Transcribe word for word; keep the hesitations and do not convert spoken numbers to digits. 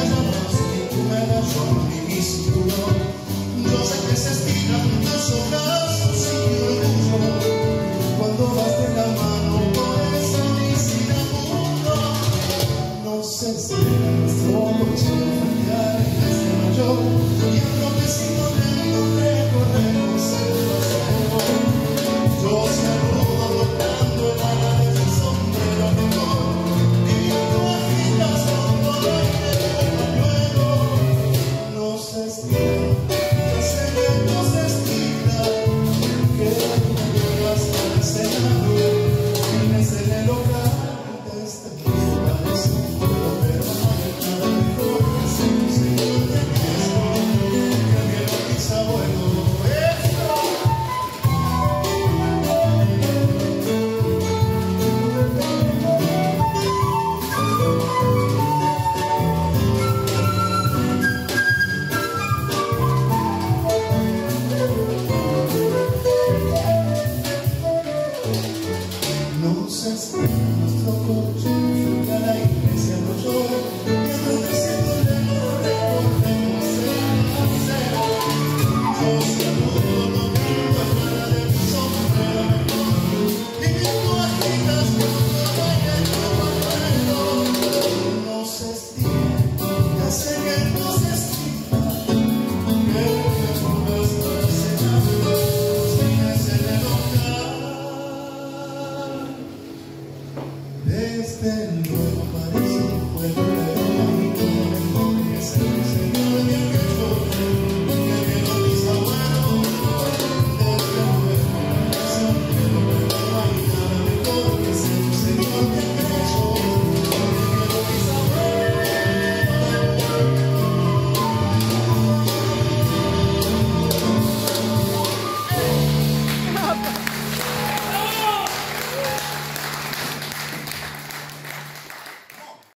llamas y tú me das mi cinturón. Yo sé que se estiran tus ojos sin mi orgullo cuando vas de la mano por esa visita mundo. No sé si nuestro